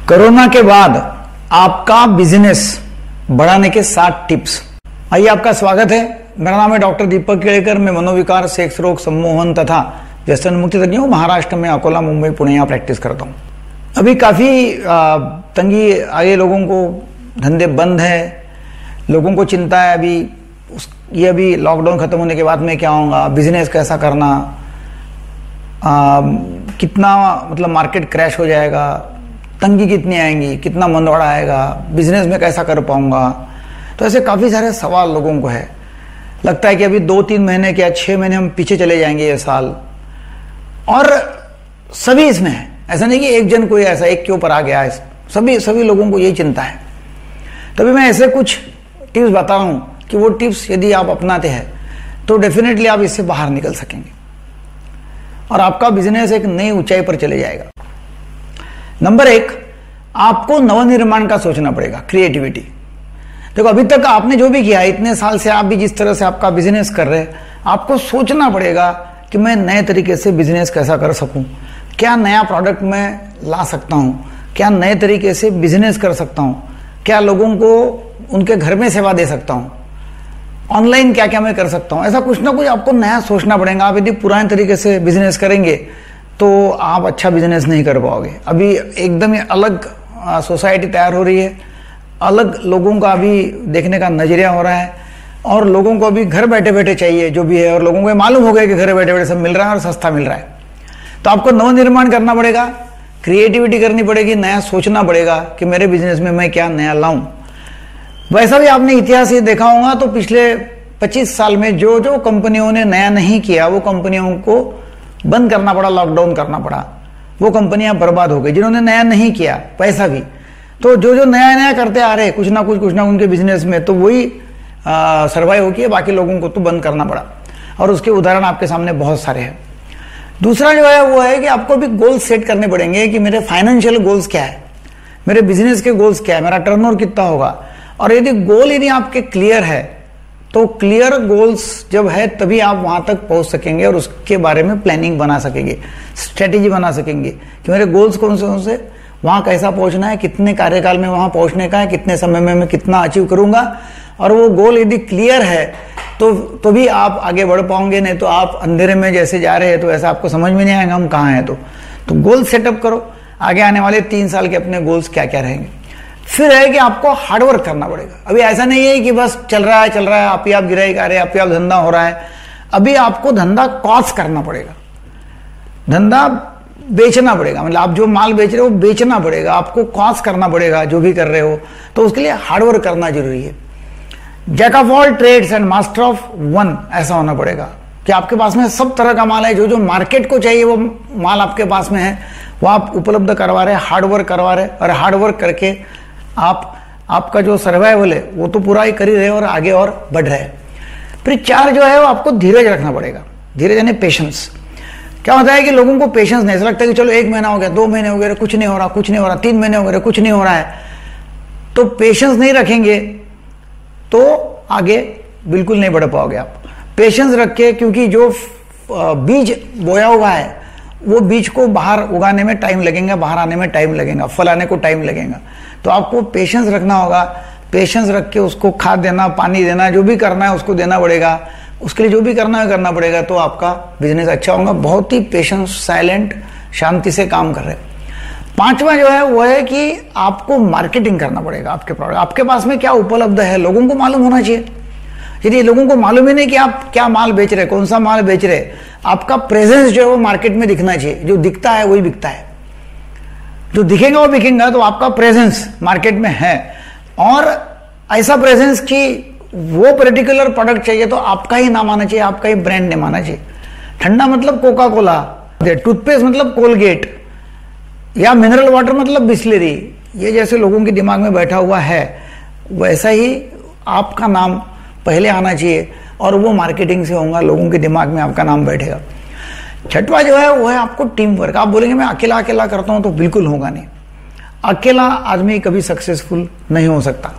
Corona के बाद आपका बिजनेस बढ़ाने के 7 टिप्स। आइए, आपका स्वागत है। मेरा नाम है डॉक्टर दीपक केड़कर। मैं मनोविकार, सेक्स रोग, सम्मोहन तथा व्यसन मुक्ति तज्ञ हूं। महाराष्ट्र में अकोला, मुंबई, पुणे यहाँ प्रैक्टिस करता हूं। अभी काफी तंगी आगे, लोगों को धंधे बंद है, लोगों को चिंता है ये अभी लॉकडाउन खत्म होने के बाद में क्या होगा, बिजनेस कैसा करना, कितना मतलब मार्केट क्रैश हो जाएगा, तंगी कितनी आएंगी, कितना मंदवाड़ा आएगा, बिजनेस में कैसा कर पाऊंगा। तो ऐसे काफी सारे सवाल लोगों को है। लगता है कि अभी 2-3 महीने क्या 6 महीने हम पीछे चले जाएंगे ये साल। और सभी इसमें है, ऐसा नहीं कि एक जन कोई ऐसा एक के ऊपर आ गया है, सभी लोगों को यही चिंता है। तभी मैं ऐसे कुछ टिप्स बता रहा हूं कि वो टिप्स यदि आप अपनाते हैं तो डेफिनेटली आप इससे बाहर निकल सकेंगे और आपका बिजनेस एक नई ऊंचाई पर चले जाएगा। नंबर 1, आपको नवनिर्माण का सोचना पड़ेगा, क्रिएटिविटी। देखो, अभी तक आपने जो भी किया, इतने साल से आप भी जिस तरह से आपका बिजनेस कर रहे हैं, आपको सोचना पड़ेगा कि मैं नए तरीके से बिजनेस कैसा कर सकूं, क्या नया प्रोडक्ट मैं ला सकता हूं, क्या नए तरीके से बिजनेस कर सकता हूं, क्या लोगों को उनके घर में सेवा दे सकता हूं, ऑनलाइन क्या क्या मैं कर सकता हूं। ऐसा कुछ ना कुछ आपको नया सोचना पड़ेगा। आप यदि पुराने तरीके से बिजनेस करेंगे तो आप अच्छा बिजनेस नहीं कर पाओगे। अभी एकदम ही अलग सोसाइटी तैयार हो रही है, अलग लोगों का अभी देखने का नजरिया हो रहा है और लोगों को अभी घर बैठे बैठे चाहिए जो भी है, और लोगों को मालूम हो गया कि घर बैठे बैठे सब मिल रहा है और सस्ता मिल रहा है। तो आपको नवनिर्माण करना पड़ेगा, क्रिएटिविटी करनी पड़ेगी, नया सोचना पड़ेगा कि मेरे बिजनेस में मैं क्या नया लाऊं। वैसा भी आपने इतिहास ये देखा होगा तो पिछले 25 साल में जो जो कंपनियों ने नया नहीं किया वो कंपनियों को बंद करना पड़ा, लॉकडाउन करना पड़ा, वो कंपनियां बर्बाद हो गई। जिन्होंने नया नहीं किया, पैसा भी, तो जो जो नया नया करते आ रहे कुछ ना कुछ उनके बिजनेस में, तो वही सर्वाइव हो किया, बाकी लोगों को तो बंद करना पड़ा। और उसके उदाहरण आपके सामने बहुत सारे हैं। दूसरा जो है वो है कि आपको भी गोल्स सेट करने पड़ेंगे कि मेरे फाइनेंशियल गोल्स क्या है, मेरे बिजनेस के गोल्स क्या है, मेरा टर्नओवर कितना होगा। और यदि आपके क्लियर है तो क्लियर गोल्स जब है तभी आप वहां तक पहुंच सकेंगे और उसके बारे में प्लानिंग बना सकेंगे, स्ट्रेटेजी बना सकेंगे कि मेरे गोल्स कौन से, वहां कैसा पहुंचना है, कितने कार्यकाल में वहां पहुंचने का है, कितने समय में मैं कितना अचीव करूंगा। और वो गोल यदि क्लियर है तो भी आप आगे बढ़ पाओगे, नहीं तो आप अंधेरे में जैसे जा रहे हैं तो ऐसा आपको समझ में नहीं आएगा हम कहाँ हैं। तो गोल सेटअप करो, आगे आने वाले 3 साल के अपने गोल्स क्या क्या रहेंगे। फिर है कि आपको हार्डवर्क करना पड़ेगा। अभी ऐसा नहीं है कि बस चल रहा है, आप ही आप गिराई आ रहे हैं, आप ही आप धंधा हो रहा है। अभी आपको धंधा कॉस्ट करना पड़ेगा, धंधा बेचना पड़ेगा, मतलब आप जो माल बेच रहे हो बेचना पड़ेगा, आपको कॉस्ट करना पड़ेगा जो भी कर रहे हो। तो उसके लिए हार्डवर्क करना जरूरी है। Jack of all trades and master of one ऐसा होना पड़ेगा कि आपके पास में सब तरह का माल है, जो जो मार्केट को चाहिए वो माल आपके पास में है, वो आप उपलब्ध करवा रहे हैं, हार्डवर्क करवा रहे हैं। और हार्डवर्क करके आपका जो सर्वाइवल है वो तो पूरा ही कर ही रहे और आगे और बढ़ रहे हैं। फिर 4 जो है वो आपको धीरज रखना पड़ेगा। धीरज यानी पेशेंस। क्या होता है कि लोगों को पेशेंस नहीं, ऐसा लगता है कि चलो 1 महीना हो गया, 2 महीने हो गए, कुछ नहीं हो रहा, 3 महीने हो गए, कुछ नहीं हो रहा है। तो पेशेंस नहीं रखेंगे तो आगे बिल्कुल नहीं बढ़ पाओगे आप। पेशेंस रखे, क्योंकि जो बीज बोया हुआ है वो बीज को बाहर उगाने में टाइम लगेगा, बाहर आने में टाइम लगेगा, फल आने को टाइम लगेगा। तो आपको पेशेंस रखना होगा। पेशेंस रख के उसको खाद देना, पानी देना, जो भी करना है उसको देना पड़ेगा। उसके लिए जो भी करना है करना पड़ेगा, तो आपका बिजनेस अच्छा होगा। बहुत ही पेशेंस, साइलेंट, शांति से काम कर रहे हैं। 5वां जो है वो है कि आपको मार्केटिंग करना पड़ेगा। आपके प्रोडक्ट आपके पास में क्या उपलब्ध है लोगों को मालूम होना चाहिए। यदि लोगों को मालूम ही नहीं कि आप क्या माल बेच रहे, कौन सा माल बेच रहे, आपका प्रेजेंस जो है वो मार्केट में दिखना चाहिए। जो दिखता है वही बिकता है, जो दिखेगा वो बिकेगा। तो आपका प्रेजेंस मार्केट में है, और ऐसा प्रेजेंस कि वो पर्टिकुलर प्रोडक्ट चाहिए तो आपका ही नाम आना चाहिए, आपका ही ब्रांड नेम आना चाहिए। ठंडा मतलब कोका कोला, टूथपेस्ट मतलब कोलगेट, या मिनरल वाटर मतलब बिस्लेरी। ये जैसे लोगों के दिमाग में बैठा हुआ है वैसा ही आपका नाम पहले आना चाहिए, और वो मार्केटिंग से होगा, लोगों के दिमाग में आपका नाम बैठेगा। 6वां जो है वो है आपको टीम वर्क। आप बोलेंगे मैं अकेला करता हूं, तो बिल्कुल होगा नहीं। अकेला आदमी कभी सक्सेसफुल नहीं हो सकता।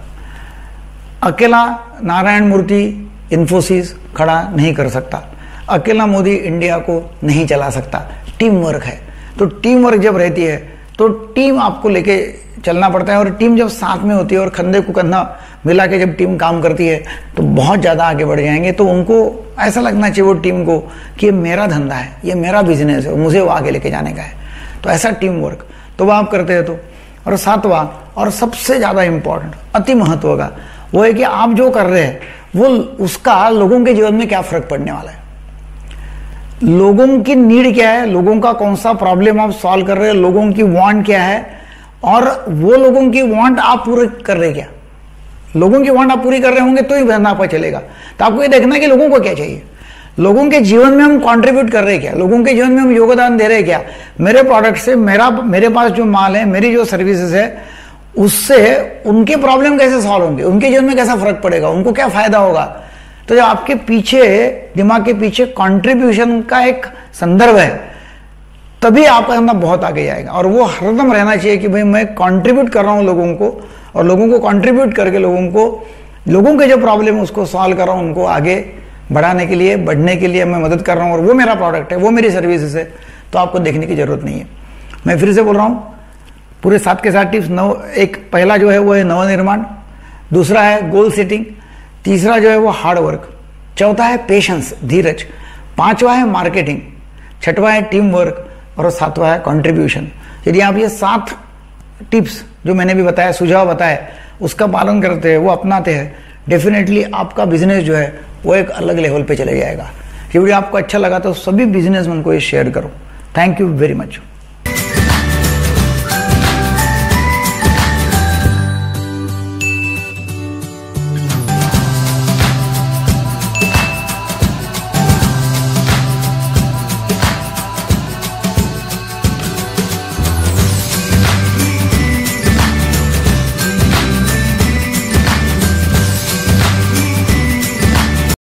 अकेला नारायण मूर्ति इन्फोसिस खड़ा नहीं कर सकता। अकेला मोदी इंडिया को नहीं चला सकता। टीम वर्क है। तो टीम वर्क जब रहती है तो टीम आपको लेके चलना पड़ता है, और टीम जब साथ में होती है और कंधे को कंधा मिला के जब टीम काम करती है तो बहुत ज़्यादा आगे बढ़ जाएंगे। तो उनको ऐसा लगना चाहिए वो टीम को कि ये मेरा धंधा है, ये मेरा बिजनेस है, मुझे वो आगे लेके जाने का है। तो ऐसा टीम वर्क तो वह आप करते हैं। तो और सातवां और सबसे ज़्यादा इम्पोर्टेंट, अति महत्व का, वो है कि आप जो कर रहे हैं वो उसका लोगों के जीवन में क्या फर्क पड़ने वाला है, लोगों की नीड क्या है, लोगों का कौन सा प्रॉब्लम आप सॉल्व कर रहे हैं, लोगों की वांट क्या है, और वो लोगों की वांट आप पूरे कर रहे क्या। लोगों की वांट आप पूरी कर रहे होंगे तो ही धंधा आपका चलेगा। तो आपको ये देखना है कि लोगों को क्या चाहिए, लोगों के जीवन में हम कंट्रीब्यूट कर रहे हैं क्या, लोगों के जीवन में हम योगदान दे रहे हैं क्या। मेरे प्रोडक्ट से, मेरे पास जो माल है, मेरी जो सर्विसेज है, उससे उनके प्रॉब्लम कैसे सॉल्व होंगे, उनके जीवन में कैसा फर्क पड़ेगा, उनको क्या फायदा होगा। तो जब आपके पीछे, दिमाग के पीछे कंट्रीब्यूशन का एक संदर्भ है, तभी आपका धंधा बहुत आगे जाएगा। और वो हरदम रहना चाहिए कि भाई मैं कंट्रीब्यूट कर रहा हूं लोगों को, और लोगों को कंट्रीब्यूट करके लोगों के जो प्रॉब्लम है उसको सॉल्व कर रहा हूं, उनको आगे बढ़ाने के लिए, बढ़ने के लिए मैं मदद कर रहा हूं, और वो मेरा प्रोडक्ट है, वो मेरी सर्विसेज है। तो आपको देखने की जरूरत नहीं है। मैं फिर से बोल रहा हूं, पूरे 7 के 7 टिप्स। एक पहला जो है वो है नवनिर्माण, दूसरा है गोल सेटिंग, तीसरा जो है वो हार्ड वर्क, चौथा है पेशेंस, धीरज, पांचवा है मार्केटिंग, छठवा है टीम वर्क, और सातवां है कंट्रीब्यूशन। यदि आप ये 7 टिप्स जो मैंने भी बताया, सुझाव बताए, उसका पालन करते हैं, वो अपनाते हैं, डेफिनेटली आपका बिजनेस जो है वो एक अलग लेवल पे चले जाएगा। ये वीडियो आपको अच्छा लगा तो सभी बिजनेसमैन को ये शेयर करो। Thank you very much.